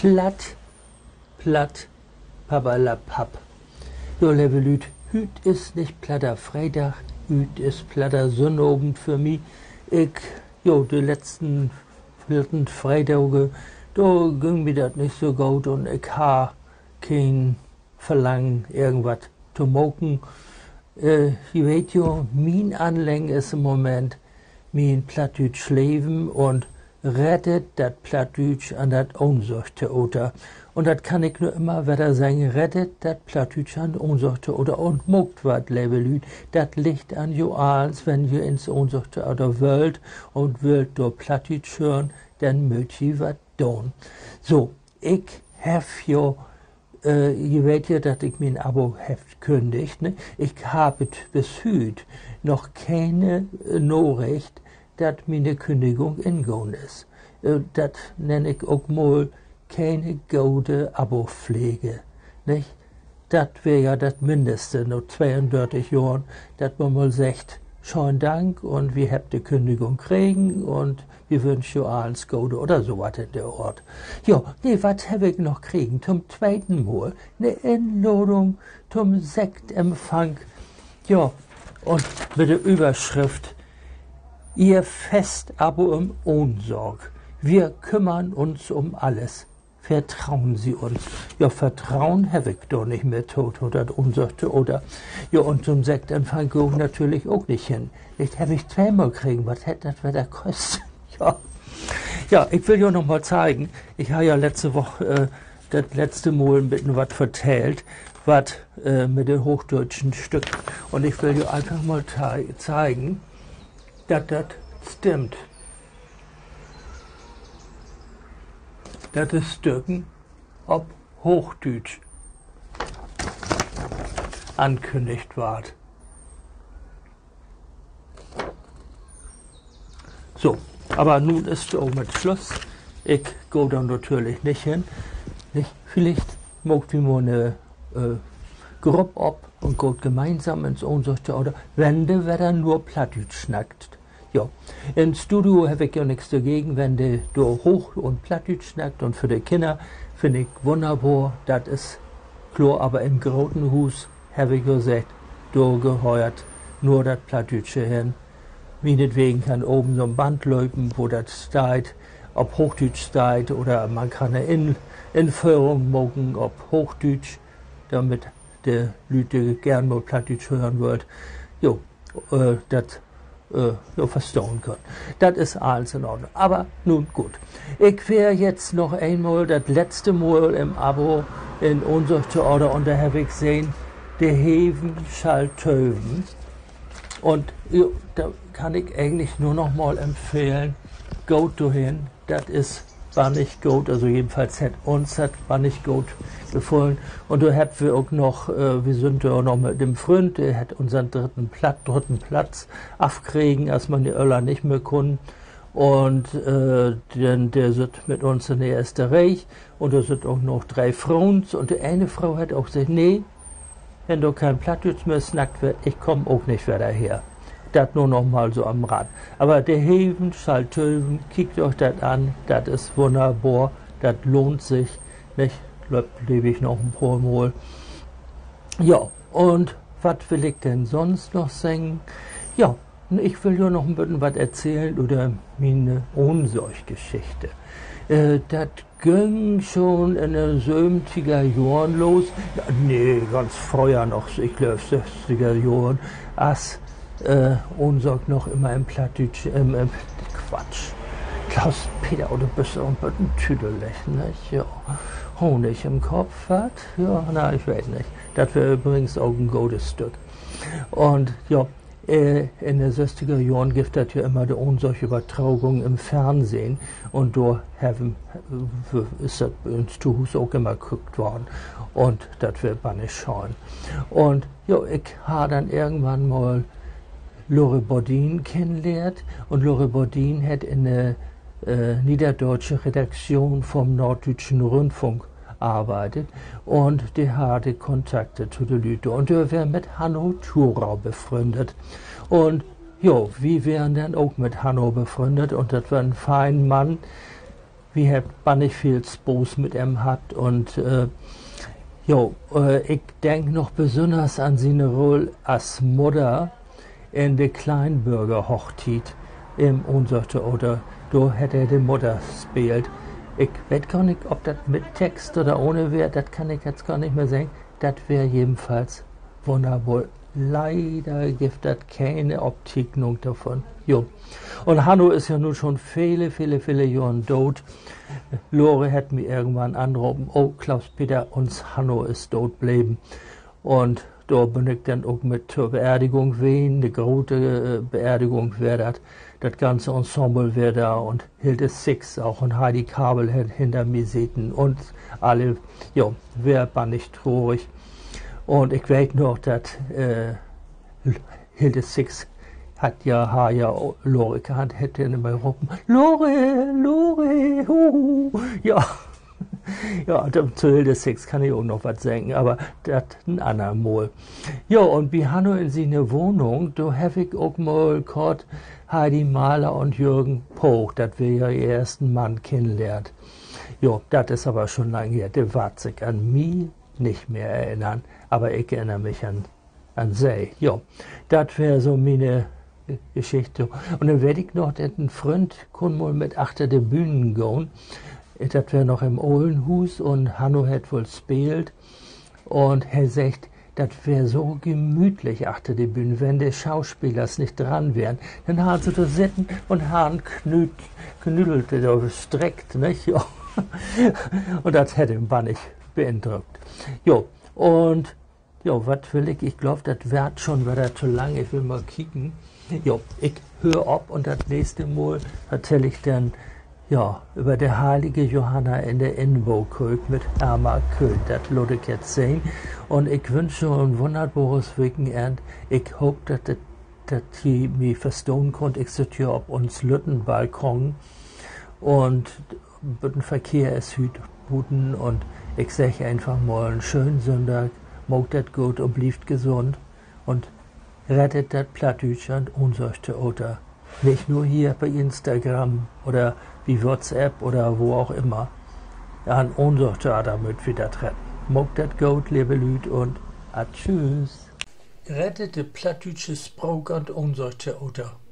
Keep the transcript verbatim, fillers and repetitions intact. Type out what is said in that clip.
platt, platt, papalapap. Jo, liebe Lüd, hüt ist nicht platter Freitag, hüt ist platter Sonnabend für mich. Ich, jo, die letzten vierten Freitage, da ging mir das nicht so gut und ich ha kein Verlangen, irgendwas zu moken. Äh, ihr wisst ja, mein Anliegen ist im Moment, mein Plattdütsch leben und rettet das Plattdütsch an das Ohnsorgtheater. Und das kann ich nur immer wieder sagen, rettet das Plattdütsch an das Ohnsorgtheater und mogt wat, liebe Lüd. Das liegt an jo als, wenn ihr ins Ohnsorgtheater wollt und wollt durch Plattdütsch hören, dann mögt ihr wat tun. So, ich hef jo Äh, ihr wisst ja, dass ich mein Abo heft kündigt. Ne? Ich habe bis heute noch keine äh, Nachricht, dass meine Kündigung ingegangen ist. Äh, das nenne ich auch mal keine gute Abopflege. Nicht? Das wäre ja das Mindeste, noch zweiunddreißig Jahren, dass man mal sagt, schönen Dank und wir haben die Kündigung kriegen und wir wünschen euch alles Gute oder sowas in der Ort. Ja, nee, was habe ich noch kriegen? Zum zweiten Mal eine Einladung zum Sektempfang. Ja, und mit der Überschrift, ihr Festabo im Ohnsorg. Wir kümmern uns um alles. Vertrauen Sie uns. Ja, Vertrauen habe ich doch nicht mehr tot oder unsagte oder. Ja, und zum Sektempfang gehe ich natürlich auch nicht hin. Jetzt habe ich zweimal kriegen. Was hätte das wieder kostet? Ja. Ja, ich will ja noch mal zeigen. Ich habe ja letzte Woche äh, das letzte Mal ein bisschen was vertellt, was äh, mit dem hochdeutschen Stück. Und ich will ja einfach mal zeigen, dass das stimmt. Dass das Stücken ob Hochdeutsch ankündigt ward. So, aber nun ist auch mit Schluss. Ich gehe da natürlich nicht hin. Nicht? Vielleicht mogt wir mal eine äh, Gruppe ab und geht gemeinsam ins Ohnsorgtheater, wenn der wer dann nur Plattdeutsch schnackt. Ja, im Studio habe ich ja nichts dagegen, wenn der hoch und Plattdeutsch schnackt und für die Kinder finde ich wunderbar, das ist klar, aber im Grotenhus habe ich gesagt, da gehört nur das Plattdeutsche hin. Meinetwegen kann oben so ein Band laufen, wo das steht, ob Hochdeutsch steht oder man kann eine In Inführung machen, ob Hochdeutsch, damit die Leute gern mal Plattdeutsch hören wollt. Jo, äh, das äh, ja, verstauen können. Das ist alles in Ordnung. Aber nun gut. Ich wäre jetzt noch einmal das letzte Mal im Abo in Ohnsorgtheater und da habe ich gesehen, der Heven schall töven. Und ja, da kann ich eigentlich nur noch mal empfehlen, geht dahin. Das ist, war nicht gut, also jedenfalls hat uns das war nicht gut gefallen. Und da haben wir auch noch, äh, wir sind ja auch noch mit dem Freund, der hat unseren dritten Platz, dritten Platz aufkriegen, als man die Öller nicht mehr konnten. Und äh, denn der sitzt mit uns in der ersten Reihe und da sind auch noch drei Frauen. Und die eine Frau hat auch gesagt, nee, wenn du kein Plattdeutsch mehr snackt wird, ich komme auch nicht wieder her. Das nur noch mal so am Rad. Aber der Heven, Schalltöven, kickt euch das an, das ist wunderbar, das lohnt sich, nicht? Lebe ich noch ein paar Mal. Ja, und was will ich denn sonst noch sagen? Ja, ich will ja noch ein bisschen was erzählen über meine Ohnsorggeschichte. Äh, das ging schon in den siebziger Jahren los. Ja, nee, ganz früher noch, ich glaube sechziger Jahren, als äh, Ohnsorg noch immer im Plattdeutsch, ähm, ähm, Quatsch. Klaus-Peter, du bist auch ein bisschen tüdelig, nicht? Ja. Honig im Kopf hat? Ja, na, ich weiß nicht. Das wäre übrigens auch ein gutes Stück. Und ja, äh, in den sechziger Jahren gibt es ja immer die Ohnsorgübertragung im Fernsehen und da haben, äh, ist das ins Tuhus auch immer geguckt worden und das wird man nicht schauen. Und ja, ich habe dann irgendwann mal Lore Bodin kennengelernt und Lore Bodin hat in der äh, niederdeutsche Redaktion vom Norddeutschen Rundfunk arbeitet und die hatte Kontakte zu den Leuten und wir wären mit Hanno Thurau befreundet und ja, wir wären dann auch mit Hanno befreundet und das war ein feiner Mann, wir haben bannig viel Spaß mit ihm hat und äh, jo, äh, ich denke noch besonders an seine Rolle als Mutter in der Kleinbürger-Hochzeit im Unsorte oder da hätte er die Mutter gespielt. Ich weiß gar nicht, ob das mit Text oder ohne wäre, das kann ich jetzt gar nicht mehr sagen. Das wäre jedenfalls wunderbar. Leider gibt es keine Abzeichnung davon. Jo. Und Hanno ist ja nun schon viele, viele, viele Jahre tot. Lore hat mir irgendwann angerufen, oh Klaus-Peter, uns Hanno ist tot geblieben. Und da bin ich dann auch mit zur Beerdigung wehen, eine große Beerdigung wäre das. Das ganze Ensemble wäre da und Hilde Six auch und Heidi Kabel hinter mir sitzen und alle, ja, wäre bannig traurig. Und ich weiß noch, dass äh, Hilde Six hat ja, ha, ja, Lore gehabt, hätte immer gerufen, Lore, Lore, hu, ja. Ja, zu Hilde Six kann ich auch noch was sagen, aber das ein anderer Mal. Ja, und bei Hanno in seine Wohnung, da habe ich auch mal gehört, Heidi Mahler und Jürgen Poch, das wir ja ihr ersten Mann kennenlernt. Ja, das ist aber schon lange her, der wird sich an mich nicht mehr erinnern, aber ich erinnere mich an, an sie. Ja, das wäre so meine Geschichte. Und dann werde ich noch, dass ein Freund kann mal mit achter der Bühnen gehen. Das wäre noch im Ohlenhus und Hanno hat wohl gespielt. Und er sagt, das wäre so gemütlich achter der Bühne, wenn die Schauspielers nicht dran wären. Dann haben sie da sitzen und haben knüt, knüdelt, so gestreckt, nicht? Ja. Und das hätte ihn bannig beeindruckt. Jo, und jo, was will ich? Ich glaube, das wird schon wieder zu lang. Ich will mal kicken. Jo, ich höre ab und das nächste Mal erzähle ich dann ja, über die heilige Johanna in der Inwo-Kirche mit Erma Köhl. Das würde ich jetzt sehen. Und ich wünsche ein wunderbares Wochenende. Ich hoffe, dass, dass ihr mich verstehen könnt. Ich sitze hier auf uns Lüttenbalkon und den Verkehr ist heute guten und ich sage einfach mal einen schönen Sonntag. Mögt das gut und bleibt gesund und rettet das Plattdeutschland unserer Otter. Nicht nur hier bei Instagram oder wie WhatsApp oder wo auch immer. An unserer Otter damit wieder retten. Mögt das gut, liebe Leute, und a tschüss. Rettet das Plattdeutsche Sprach und unserer Otter.